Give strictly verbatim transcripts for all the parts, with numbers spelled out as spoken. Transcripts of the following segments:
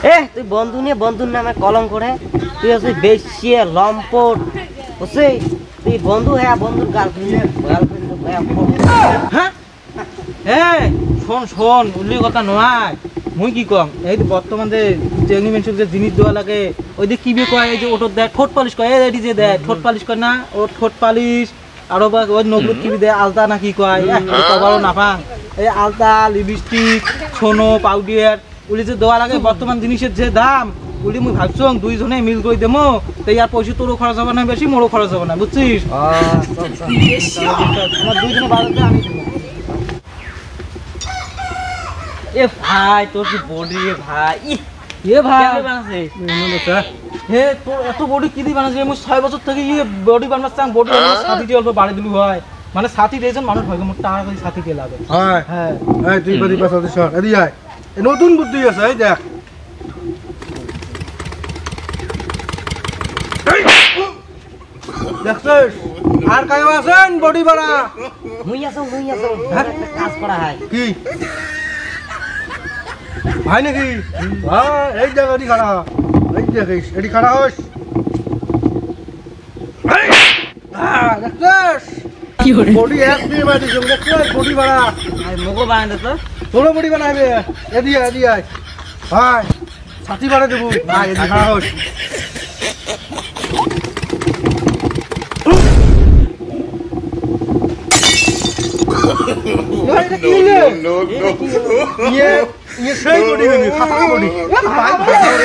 এ তুই বন্ধু নিয়ে বন্ধুর নামে কলম করে তুই হচ্ছে বেশিয়ে লম্পট বুঝছি তুই বন্ধু হ্যাঁ বন্ধুর গার্লফ্রেন্ড গার্লফ্রেন্ড হ্যাঁ হ্যাঁ শোন শোন উল্লি কথা নয় মুই কি কম এই বর্তমান যে চেংনি মেনসুক যে জিনিস দেওয়া লাগে ওই যে কি বে কয় এই যে ওটো দেয় ঠোঁট পালিশ কয় এই যে দেয় ঠোঁট পালিশ কয় না ও ঠোঁট পালিশ আরো বা ওই নগদ কি দেয় আলতা না কি কয় কবারও নাপাং এই আলতা লিপস্টিক সোনো পাউডার উলি যে দেওয়া লাগে বর্তমান জিনিসের যে দাম উলি মুই ভাবছো দুইজনে মিল করে দেবো তো ইয়ার পয়সা তোরও খরচ হবে না বেশি মোরও খরচ হবে না বুঝছিস আমার দুইজনে বাজাতে আমি দেবো। এ ভাই তোর কি বডি রে ভাই এ ভাই বানাছে হে তোর এত বডি কি দিয়ে বানাছে আমি ছয় বছর থেকে ইয়ে বডি বানাচ্ছি বডি বানাচ্ছি সাথী দিয়ে অল্প বাড়ি দিলু হয় মানে সাথী দিয়েছেন মানুষ হয় মোট টাকা করে সাথী কে লাগে হ্যাঁ হ্যাঁ এই তুই বাড়ি পাশে সর এদিকে আয় এই নতুন বুদ্ধি আছে এই দেখ দেখছিস আর কায়ো আছেন বডি বাড়া মুই আছো মুই আছো একটা কাজ করা হয় কি ভাই নাকি হ্যাঁ এই জায়গা এটি খাড়া এই দেখিস এটি খাড়া হোস দেখছিস কি করে বডি এক দিয়ে মারি দিস দেখছিস বডি বাড়া আর মুগো বানাতে তো তোর বডি বানাবে এদিকে এদিকে আয় ভাই ছাতি বাড়া দেবো ভাই এদিকে খাড়া হোস No, no, no. ये ये सही बॉडी है खाता बॉडी भाई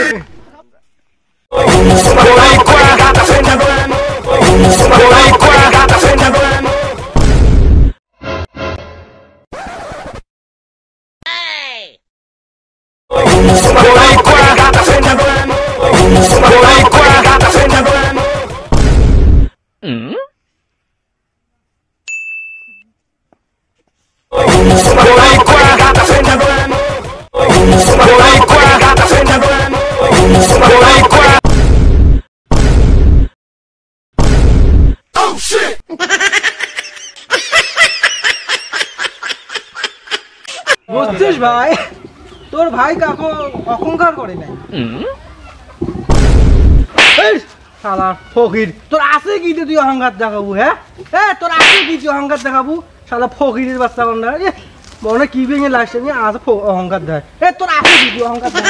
বুঝছিস ভাই তোর ভাই কাকু অহংকার করে নাই শালা ফকির তোর আছে কি তুই অহংকার দেখাবো হ্যাঁ এ তোর আছে কি তুই অহংকার দেখাবো শালা ফকিরের বাচ্চা কোনটা মনে কি ভেঙে লাগছে নি আজ অহংকার দেয় এ তোর আছে কি তুই অহংকার দেখ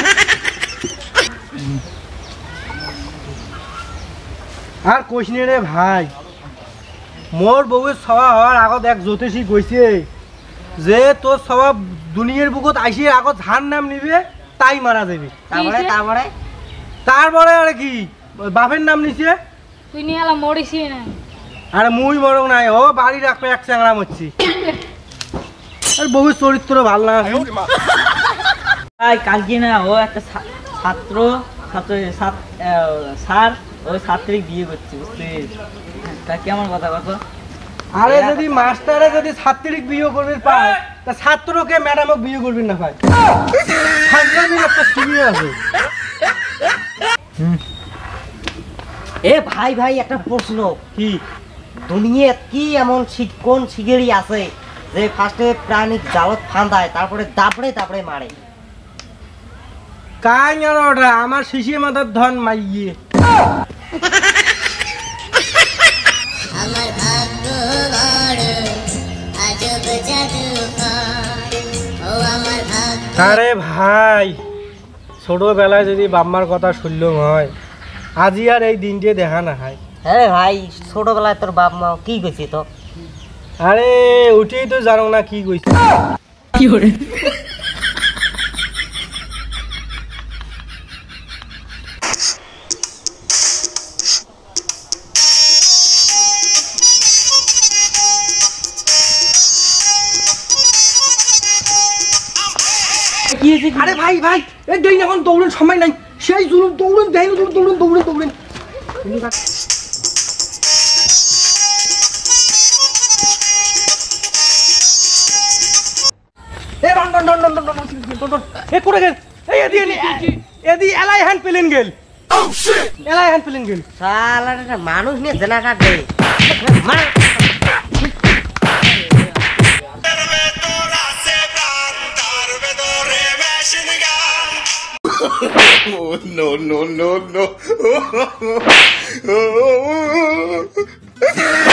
আর কইস নি রে ভাই মোর বউয়ের সভা হওয়ার আগত এক জ্যোতিষী কইছে যে তোর স্বভাব দুনিয়ার বুকত আইসে আগত ধান নাম নিবে তাই মারা যাবে তারপরে তারপরে তারপরে আর কি বাপের নাম নিছে তুই নিয়ে এলাম মরিসি না আরে মুই মরং নাই ও বাড়ি রাখবে এক চ্যাংড়া মরছি আর বউয়ের চরিত্র ভালো না ভাই কালকে না ও একটা ছাত্র ছাত্র স্যার ওই ছাত্রী বিয়ে করছে বুঝছিস তা কেমন কথা কত আরে যদি মাস্টারে যদি ছাত্রীক বিয়ে করবে পায় তা ছাত্রকে ম্যাডামক বিয়ে করবেন না ভাই ফাজলামির একটা সিবি আছে এ ভাই ভাই একটা প্রশ্ন কি দুনিয়া কি এমন কোন শিগেরি আছে যে ফার্স্টে প্রাণী জালত ফান্দায় তারপরে দাবড়ে দাবড়ে মারে কাই আর ওটা আমার শিশি মাথার ধন মাইয়ে আমার ভাগ্য বড় আজব জাদুকর ও আমার ভাগ্য আরে ভাই ছোটবেলায় যদি বাম্মার কথা শুনলাম হয় আজি আর এই দিনটি দেখা না হয় হ্যাঁ ভাই ছোটবেলায় তোর বাপ মা কি কইছে তো আরে উঠেই তো জানো না কি কইছে কি করে আরে ভাই ভাই এই দেই এখন দৌড়েন সময় নাই সেই জুলুম দৌড়েন দেই দৌড়েন দৌড়েন দৌড়েন দৌড়েন এ রন রন রন রন রন রন রন এ কোড়ে গেল এই এদি এদি এলাই হ্যান্ড পেলেন গেল ও শিট এলাই হ্যান্ড পেলেন গেল শালাটা মানুষ নিয়ে জেনা কাটে মার no, no, no, no.